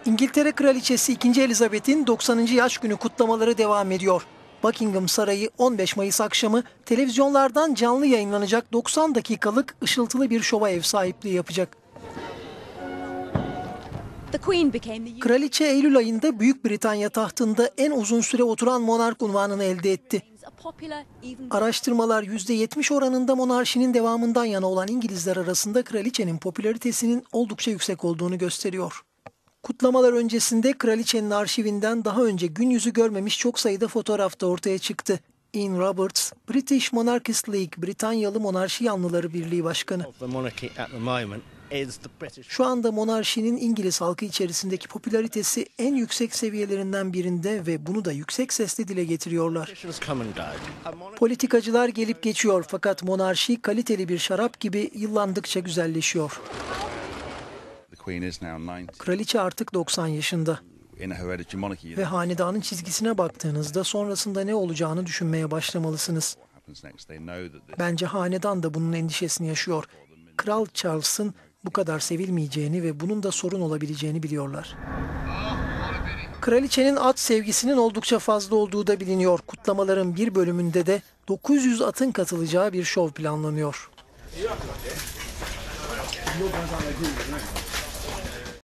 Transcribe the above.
İngiltere Kraliçesi 2. Elizabeth'in 90. yaş günü kutlamaları devam ediyor. Buckingham Sarayı 15 Mayıs akşamı televizyonlardan canlı yayınlanacak 90 dakikalık ışıltılı bir şova ev sahipliği yapacak. Kraliçe Eylül ayında Büyük Britanya tahtında en uzun süre oturan monark unvanını elde etti. Araştırmalar %70 oranında monarşinin devamından yana olan İngilizler arasında kraliçenin popülaritesinin oldukça yüksek olduğunu gösteriyor. Kutlamalar öncesinde kraliçenin arşivinden daha önce gün yüzü görmemiş çok sayıda fotoğraf da ortaya çıktı. Ian Roberts, British Monarchist League, Britanyalı Monarşi Yanlıları Birliği Başkanı. Şu anda monarşinin İngiliz halkı içerisindeki popülaritesi en yüksek seviyelerinden birinde ve bunu da yüksek sesle dile getiriyorlar. Politikacılar gelip geçiyor fakat monarşi kaliteli bir şarap gibi yıllandıkça güzelleşiyor. Kraliçe artık 90 yaşında ve hanedanın çizgisine baktığınızda sonrasında ne olacağını düşünmeye başlamalısınız. Bence hanedan da bunun endişesini yaşıyor. Kral Charles'ın bu kadar sevilmeyeceğini ve bunun da sorun olabileceğini biliyorlar. Kraliçenin at sevgisinin oldukça fazla olduğu da biliniyor. Kutlamaların bir bölümünde de 900 atın katılacağı bir şov planlanıyor.